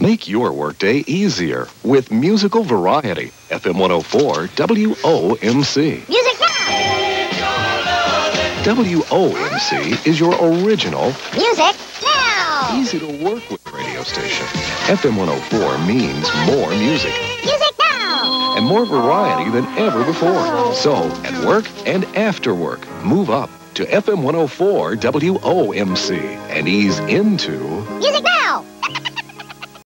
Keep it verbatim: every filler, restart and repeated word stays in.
Make your workday easier with musical variety. F M one oh four W O M C. Music now! W O M C is your original Music now! easy to work with radio station. F M one oh four means more music. Music now! And more variety than ever before. So, at work and after work, move up to F M one oh four W O M C and ease into Music now!